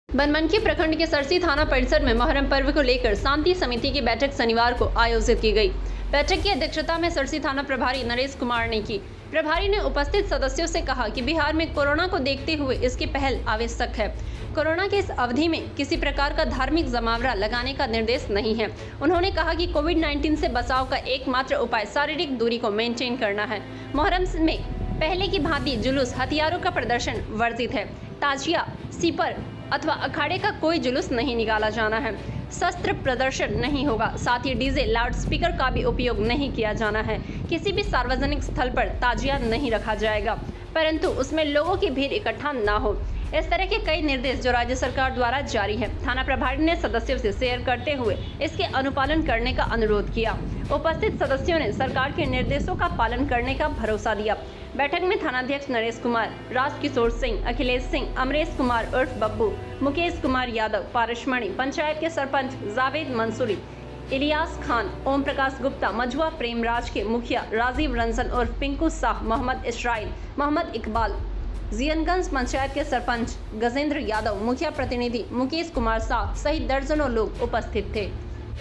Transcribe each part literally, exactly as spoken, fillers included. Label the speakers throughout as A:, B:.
A: बनमनखी प्रखंड के सरसी थाना परिसर में मोहर्रम पर्व को लेकर शांति समिति की बैठक शनिवार को आयोजित की गई। बैठक की अध्यक्षता में सरसी थाना प्रभारी नरेश कुमार ने की। प्रभारी ने उपस्थित सदस्यों से कहा कि बिहार में कोरोना को देखते हुए इसकी पहल आवश्यक है। कोरोना के इस अवधि में किसी प्रकार का धार्मिक जमावड़ा लगाने का निर्देश नहीं है। उन्होंने कहा कि कोविड उन्नीस से बचाव का एकमात्र उपाय शारीरिक दूरी को मेंटेन करना है। मोहर्रम में पहले की भांति जुलूस, हथियारों का प्रदर्शन वर्जित है। ताजिया, सीपर अथवा अखाड़े का कोई जुलूस नहीं निकाला जाना है। शस्त्र प्रदर्शन नहीं होगा। साथ ही डीजे, लाउड स्पीकर का भी उपयोग नहीं किया जाना है। किसी भी सार्वजनिक स्थल पर ताजिया नहीं रखा जाएगा, परंतु उसमें लोगों की भीड़ इकट्ठा ना हो। इस तरह के कई निर्देश जो राज्य सरकार द्वारा जारी है, थाना प्रभारी ने सदस्यों से शेयर करते हुए इसके अनुपालन करने का अनुरोध किया। उपस्थित सदस्यों ने सरकार के निर्देशों का पालन करने का भरोसा दिया। बैठक में थानाध्यक्ष नरेश कुमार, राजकिशोर सिंह, अखिलेश सिंह, अमरेश कुमार उर्फ बब्बू, मुकेश कुमार यादव, पारसमणि, पंचायत के सरपंच जावेद मंसूरी, इलियास खान, ओम प्रकाश गुप्ता, मझुआ प्रेमराज के मुखिया राजीव रंजन उर्फ पिंकू शाह, मोहम्मद इसराइल, मोहम्मद इकबाल, जियनगंज पंचायत के सरपंच गजेंद्र यादव, मुखिया प्रतिनिधि मुकेश कुमार शाह सहित दर्जनों लोग उपस्थित थे।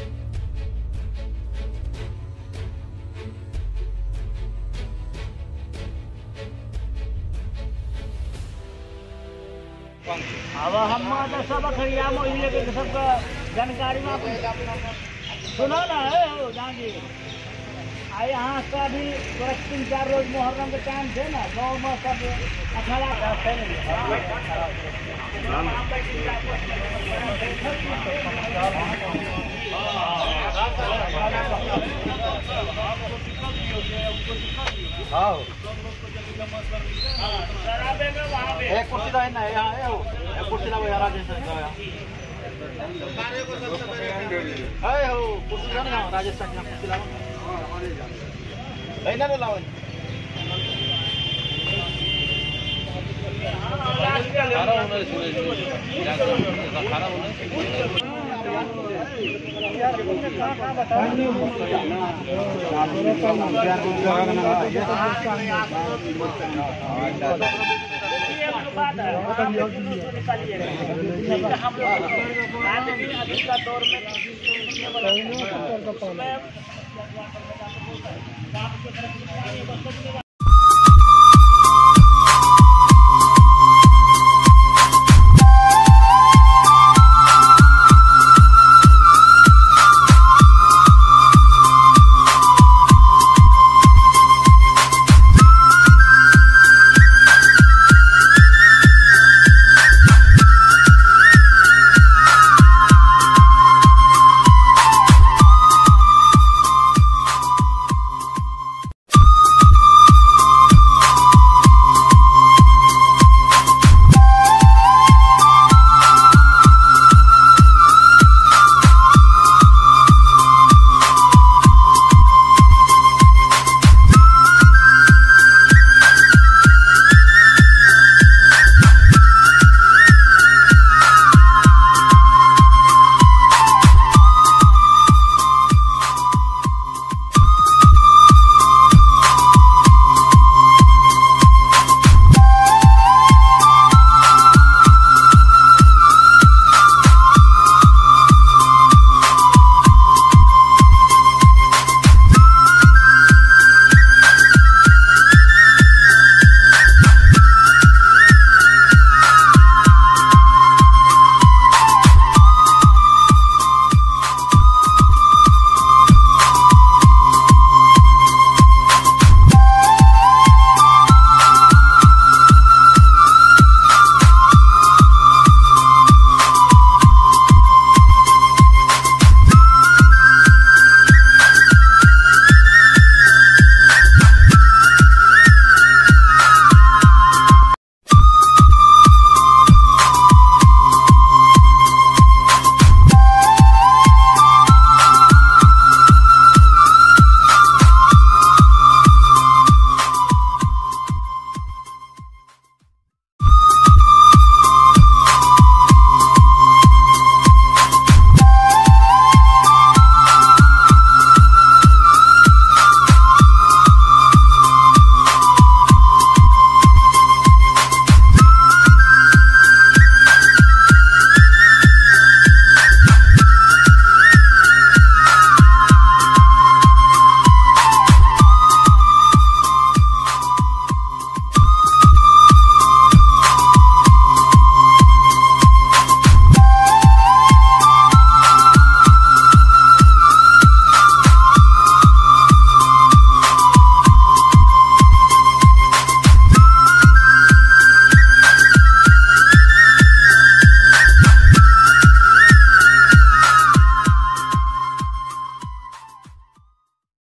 B: अब हम तो सब खरिया में लेके सब जानकारी में सुना ना है हो जाएंगे। आए यहाँ का भी तीन चार रोज मुहर्रम के टाइम थे ना, गाँव में सब अखाड़ा एक कुर्सी तो है ना, यहाँ है वो एक कुर्सी ना, वो यार राजेश है हो कुर्सी ना, राजेश का कुर्सी लाओ है ना, लाओ हम लोग